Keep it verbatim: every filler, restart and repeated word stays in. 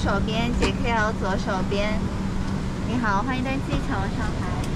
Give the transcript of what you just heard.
手边，捷 K L 左手边。你好，欢迎登机前往上海。